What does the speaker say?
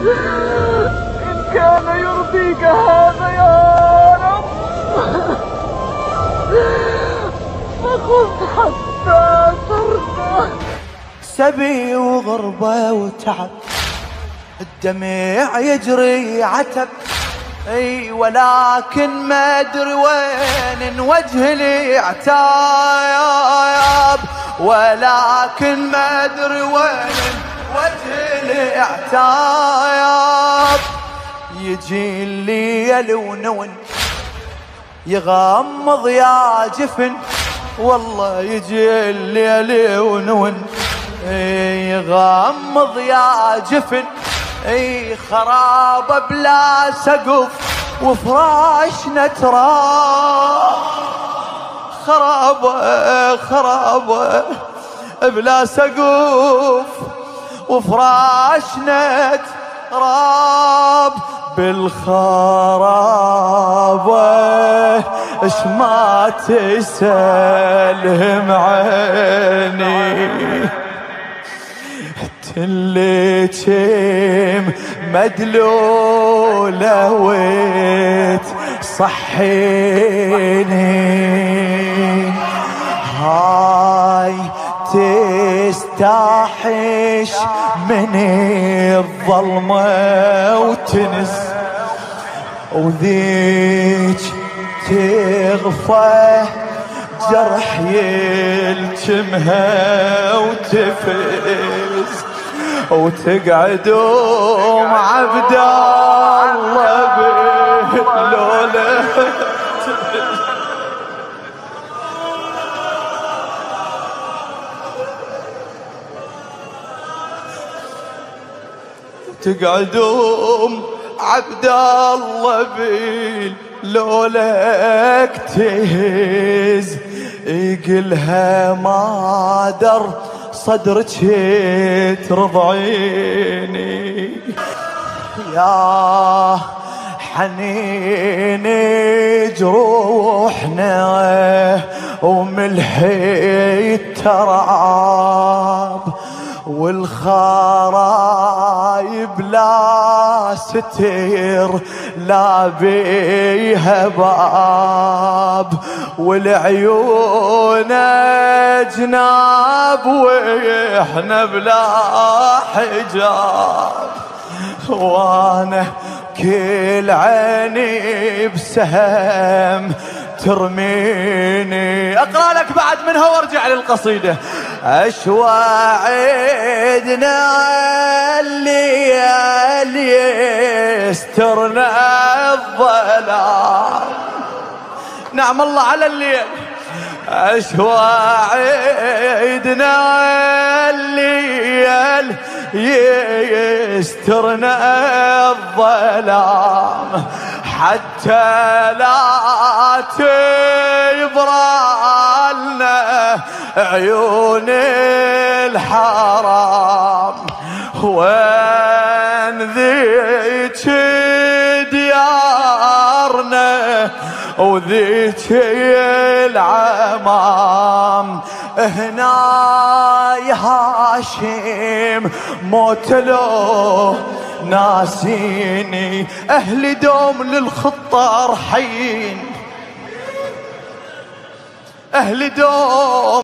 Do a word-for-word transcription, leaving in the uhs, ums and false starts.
إن كان يرضيك هذا يا رب فخذ حتى ترضى. سبي وغربة وتعب، الدمع يجري عتب، اي ولكن ما ادري وين وجه الاعتاب، ولكن ما ادري وين وجه الاعتاب. يجي الليل ونون يغمض يا جفن، والله يجي الليل ونون يغمض يا جفن، اي خرابة بلا سقف وفراشنا تراب، خرابة خرابة بلا سقف وفراشنا تراب. بالخرابة اش ما تسلم عيني، اللي كم مدلولة وتصحيني، هاي تستحش من الظلمة وتنس، وذيك تغفى جرح يلجمها وتفز، وتقعدوا مع عبد الله بلوله تقعدوا عبد الله بلولك تهز، يقلها ما در صدرك ترضعيني، يا حنين جروحنا وملحي التراب، والخرايب لا ستر لا بيها باب، والعيون جناب واحنا بلا حجاب، وانا كل عيني بسهم ترميني. اقرا لك بعد منها وارجع للقصيده. اشواعدنا اللي يسترنا الظلام، نعم الله على الليل. اشواعدنا اللي يسترنا الظلام، حتى لا تبرالنا عيون الحرام، وين ذيك ديارنا وذيك العمام، هنا يا هاشم موتلو ناسيني، اهل دوم للخطار حين، اهل دوم